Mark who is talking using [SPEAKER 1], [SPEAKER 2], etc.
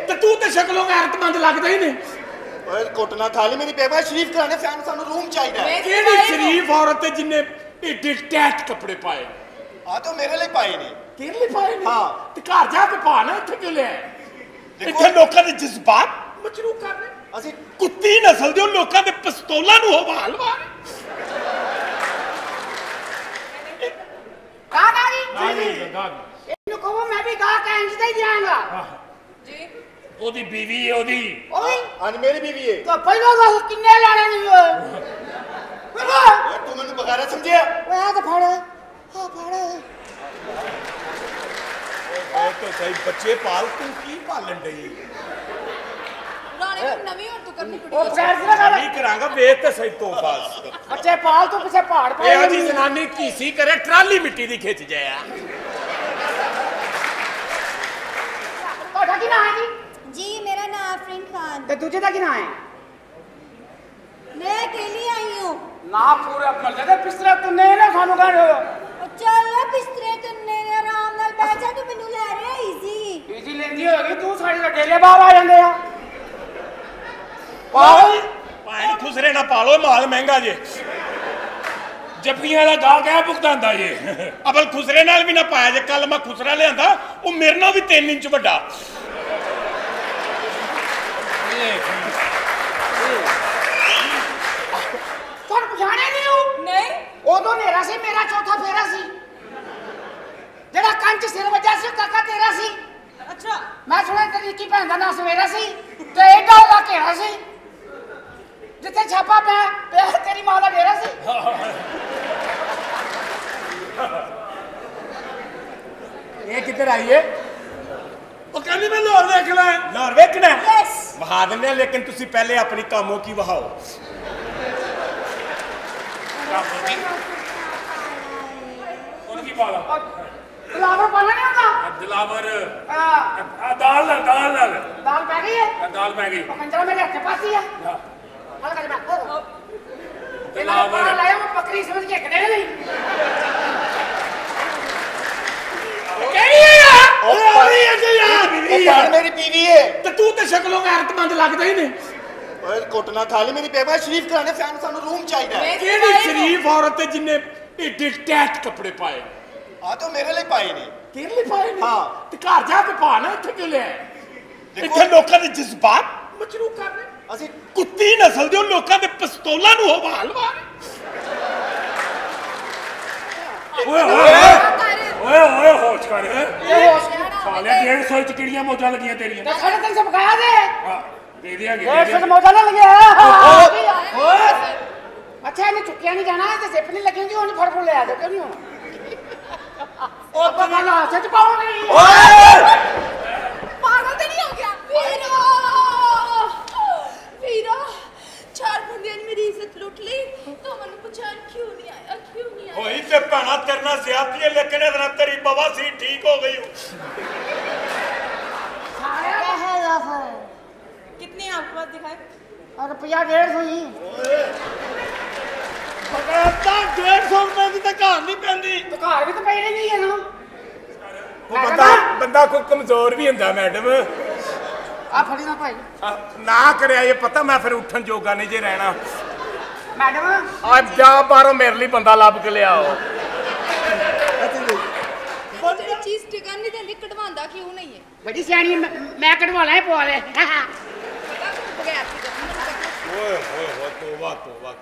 [SPEAKER 1] ਤੇ ਤੂੰ ਤੇ ਸ਼ਕਲੋਂ ਗੈਰਤਮੰਦ ਲੱਗਦਾ ਹੀ ਨਹੀਂ।
[SPEAKER 2] ਓਏ ਕੁੱਟਣਾ ਖਾ ਲਈ ਮੇਰੀ ਬੇਬਾ ਸ਼ਰੀਫ ਕਰਾਣੇ ਸਾਨੂੰ ਰੂਮ ਚਾਹੀਦਾ ਹੈ।
[SPEAKER 1] ਕਿਹੜੀ ਸ਼ਰੀਫ ਔਰਤ ਹੈ ਜਿੰਨੇ ਏਡੇ ਟੈਟ ਕੱਪੜੇ ਪਾਏ?
[SPEAKER 2] ਆ ਤਾਂ ਮੇਰੇ ਲਈ ਪਾਏ ਨੇ।
[SPEAKER 1] ਤੇਰੇ ਲਈ ਪਾਏ ਨੇ?
[SPEAKER 2] ਹਾਂ।
[SPEAKER 1] ਤੇ ਘਰ ਜਾ ਕੇ ਪਾ ਨਾ, ਇੱਥੇ ਕਿਉਂ ਲਿਆ? ਇੱਥੇ ਲੋਕਾਂ ਦੇ ਜਜ਼ਬਾਤ ਮਚਰੂ ਕਰ ਰਹੇ।
[SPEAKER 2] ਅਸੀਂ
[SPEAKER 1] ਕੁੱਤੀ ਨਸਲ ਦੇ ਲੋਕਾਂ ਦੇ ਪਿਸਤੌਲਾਂ ਨੂੰ ਹਵਾਲ ਮਾਰ।
[SPEAKER 3] ਇਹਨੂੰ ਕਹੋ ਮੈਂ ਵੀ ਗਾ ਕੇ ਇੰਜ ਦੇ ਦਿਆਂਗਾ ਜੀ।
[SPEAKER 1] ਉਹਦੀ ਬੀਵੀ ਹੈ ਉਹਦੀ।
[SPEAKER 3] ਓਏ
[SPEAKER 2] ਹਾਂ ਮੇਰੀ ਬੀਵੀ ਹੈ।
[SPEAKER 3] ਤਾਂ ਪਹਿਲਾਂ ਦੱਸ ਕਿੰਨੇ ਲੈਣੇ ਨਹੀਂ ਓਏ?
[SPEAKER 2] ਓਏ ਤੂੰ ਮੈਨੂੰ ਬਗਾਰਾ ਸਮਝਿਆ?
[SPEAKER 3] ਓਏ ਆ ਤਾਂ ਫੜ, ਆ ਫੜ।
[SPEAKER 1] ਓਏ ਤੇ ਸਹੀ ਬੱਚੇ ਪਾਲ, ਤੂੰ ਕੀ ਪਾਲਣ ਡਈ?
[SPEAKER 4] ਰਾਣੇ ਨੂੰ ਨਵੀਂ ਹੋਰ ਤੂੰ ਕਰਨੀ ਕੁੜੀ।
[SPEAKER 3] ਉਹ ਫੈਰ ਨਾ ਕਰ।
[SPEAKER 1] ਨਹੀਂ ਕਰਾਂਗਾ, ਵੇਖ ਤੇ ਸਹੀ ਤੋਂ ਬਸ।
[SPEAKER 3] ਬੱਚੇ ਪਾਲ ਤੂੰ ਕਿਸੇ ਪਹਾੜ ਪਾ।
[SPEAKER 1] ਇਹੋ ਜੀ ਜਨਾਨੀ ਘੀਸੀ ਕਰੇ, ਟਰਾਲੀ ਮਿੱਟੀ ਦੀ ਖਿੱਚ ਜਾਇਆ।
[SPEAKER 3] ਤੁਹਾਡਾ ਕੀ ਨਾਮ ਹੈ ਜੀ?
[SPEAKER 4] जी मेरा नाम आफरीन खान।
[SPEAKER 3] ਤੇ ਦੂਜੇ ਦਾ ਕੀ ਨਾਮ ਹੈ?
[SPEAKER 4] मैं अकेली आई हूँ।
[SPEAKER 3] ਨਾ ਪੂਰਾ ਮਰਦੇ ਤੇ ਪਿਸਤਰਾ ਤੁੰਨੇ ਨਾ ਸਾਨੂੰ ਕਰ।
[SPEAKER 4] चल बिस्तरे तुन्ने ने आराम नाल बैठ जा, तू मैनू ले रहा इजी।
[SPEAKER 3] ਈਜ਼ੀ ਲੈਂਦੀ ਹੋਗੀ ਤੂੰ, ਸਾਡੇ ਦਾ ਡੇਲੇ ਬਾਹਰ ਆ ਜਾਂਦੇ ਆ।
[SPEAKER 1] ਪਾਲ ਪਾਣ ਖੁਸਰੇ ਨਾ ਪਾਲੋ, ਮਾਲ ਮਹਿੰਗਾ ਜੇ। ਜੱਫੀਆਂ ਦਾ ਗਾ ਗਿਆ ਭੁਗਤਾਂਦਾ ਜੇ। ਅਬਲ ਖੁਸਰੇ ਨਾਲ ਵੀ ਨਾ ਪਾਇਆ ਜੇ। ਕੱਲ ਮੈਂ ਖੁਸਰਾ ਲਿਆਂਦਾ, ਉਹ ਮੇਰੇ ਨਾਲ ਵੀ 3 ਇੰਚ ਵੱਡਾ।
[SPEAKER 3] ਤੁਹਾਨੂੰ ਪਛਾਣਿਆ ਨਹੀਂ ਉਹ?
[SPEAKER 4] नहीं
[SPEAKER 3] ਉਦੋਂ ਨੇਰਾ ਸੀ, ਮੇਰਾ ਚੌਥਾ ਫੇਰਾ ਸੀ। ਜਿਹੜਾ ਕੰਚ ਸਿਰ ਵੱਜਾ ਸੀ ਉਹ ਕਾਕਾ ਤੇਰਾ ਸੀ।
[SPEAKER 4] अच्छा
[SPEAKER 3] ਮੈਂ ਸੁਣਿਆ ਤੇਰੀ ਨਿੱਕੀ ਭੈਣ ਦਾ ਨਾਂ ਸਵੇਰਾ ਸੀ ਤੇ ਏਡਾ ਉਹਦਾ ਘੇਰਾ ਸੀ ਜਿੱਥੇ ਛਾਪਾ ਪਿਆ ਤੇਰੀ ਮਾਂ ਦਾ ਡੇਰਾ ਸੀ।
[SPEAKER 1] ਇਹ ਕਿੱਧਰ ਆਈ ਏ? ਉਹ ਕਹਿੰਦੀ ਮੈਂ ਲਾਹੌਰ ਵੇਖਣਾ ਹੈ। ਲਾਹੌਰ ਵੇਖਣਾ ਹੈ?
[SPEAKER 4] यस
[SPEAKER 1] ਵਹਾ ਦਿੰਦੇ, ਲੇਕਿਨ ਤੁਸੀਂ ਪਹਿਲੇ ਆਪਣੀ ਕਾਮੋ ਕੀ ਵਹਾਓ। ਉਹਨੂੰ ਕੀ ਪਾ ਲਾ?
[SPEAKER 3] ਫਲਾਵਰ ਪਾਣਾ ਨਹੀਂ ਹੁੰਦਾ?
[SPEAKER 1] ਦਿਲਾਵਰ
[SPEAKER 3] ਆ
[SPEAKER 1] ਦਾਲ ਨਾਲ
[SPEAKER 3] ਦਾਲ ਪੈ ਗਈ ਹੈ?
[SPEAKER 1] ਦਾਲ ਪੈ ਗਈ।
[SPEAKER 3] ਕੰਜਰਾ ਮੇਰੇ ਹੱਥੇ ਪਾਤੀ ਆ। ਹਲ ਕਰ ਮੈਂ
[SPEAKER 1] ਦਿਲਾਵਰ
[SPEAKER 3] ਲਾਇਆ ਮੈਂ ਬੱਕਰੀ ਸਮਝ ਕੇ ਕਦੇ ਨਹੀਂ। ਕਿਹੜੀ ਹੈ ਯਾਰ?
[SPEAKER 1] ਉਹ ਆਈ ਹੈ ਜੀ ਯਾਰ,
[SPEAKER 2] ਉਹ ਪਾਣ ਮੇਰੀ ਬੀਵੀ ਹੈ।
[SPEAKER 1] ਤੇ ਤੂੰ ਤੇ ਸ਼ਕਲੋਂ ਗੈਰਤਮੰਦ ਲੱਗਦਾ ਹੀ ਨਹੀਂ।
[SPEAKER 2] ਓਏ ਕੁੱਟਣਾ ਖਾ ਲਈ ਮੇਰੀ ਬੇਬਾ ਸ਼ਰੀਫ ਕਰਾਣੇ ਸਾਨੂੰ ਰੂਮ ਚਾਹੀਦਾ ਹੈ।
[SPEAKER 1] ਕਿਹੜੀ ਸ਼ਰੀਫ ਔਰਤ ਹੈ ਜਿੰਨੇ ਏਡੇ ਟੈਟ ਕੱਪੜੇ ਪਾਏ?
[SPEAKER 2] ਆ ਤਾਂ ਮੇਰੇ ਲਈ ਪਾਏ ਨੇ।
[SPEAKER 1] ਤੇਰੇ ਲਈ ਪਾਏ ਨੇ?
[SPEAKER 2] ਹਾਂ।
[SPEAKER 1] ਤੇ ਘਰ ਜਾ ਕੇ ਪਾ ਨਾ, ਇੱਥੇ ਕਿਉਂ ਲਿਆ? ਇੱਥੇ ਲੋਕਾਂ ਦੇ ਜਜ਼ਬਾਤ ਮਚਰੂ ਕਰ ਰਹੇ।
[SPEAKER 2] ਅਸੀਂ
[SPEAKER 1] ਕੁੱਤੀ ਨਸਲ ਦੇ ਲੋਕਾਂ ਦੇ ਪਿਸਤੌਲਾਂ ਨੂੰ ਹਵਾਲ ਮਾਰ। ਓਏ ਓਏ ਹੋਸ਼ ਕਰ। ਸਾਲੇ 150 ਚ ਕਿਹੜੀਆਂ ਮੌਜਾਂ ਲੱਗੀਆਂ ਤੇਰੀਆਂ?
[SPEAKER 3] ਤੇ ਸਾਡੇ ਤਿੰਨ ਸੌ ਬਕਾਇਆ ਦੇ।
[SPEAKER 1] ਹਾਂ, ਦੇ ਦਿਆਂਗੇ।
[SPEAKER 3] 150 ਮੋਟਾ ਨਾ ਲੱਗਿਆ। ਓਏ ਅੱਛਾ ਇਹਨੇ ਚੁੱਕਿਆ ਨਹੀਂ ਜਾਣਾ ਤੇ ਜ਼ਿਪ ਨਹੀਂ ਲੱਗੇਗੀ, ਉਹਨੂੰ ਫੜ ਫੜ ਲਿਆ ਦੇ ਕਿਉਂ ਨਹੀਂ ਹੋਣਾ? ਉਹ ਤਾਂ ਮੈਂ ਹੱਥ ਚ ਪਾਉਣੀ।
[SPEAKER 4] पागल तो नहीं हो गया? वीरा वीरा 4 बंदे ने मेरी इज्जत लूट ली, तो मैंने पहचान क्यों नहीं आया?
[SPEAKER 1] होई ते भैना तेरे नाल ज्यादती है, लेकिन इधर तेरी बवासीर ठीक हो गई।
[SPEAKER 4] कितने आपके पास दिखाए?
[SPEAKER 3] और रुपया 150 ही।
[SPEAKER 1] 150 रुपए की तो घर नहीं पैंदी।
[SPEAKER 3] तो घर भी तो पहले नहीं है ना।
[SPEAKER 1] बंदा कोई कमजोर भी हुंदा मैडम।
[SPEAKER 3] आ फड़ी ना भाई
[SPEAKER 1] ना करया ये पता, मैं फिर उठन जोगा नहीं जे रहना।
[SPEAKER 3] मैडम
[SPEAKER 1] आज जा बाहरों मेरे लिए बंदा लभ के लियाओ।
[SPEAKER 4] तेरी चीज ठिकाने दे लिए कटवांदा क्यों नहीं है?
[SPEAKER 3] बड़ी सियानी मैं कटवाना है पवा ले।
[SPEAKER 4] बगैर की
[SPEAKER 1] ओए ओए तौबा तौबा।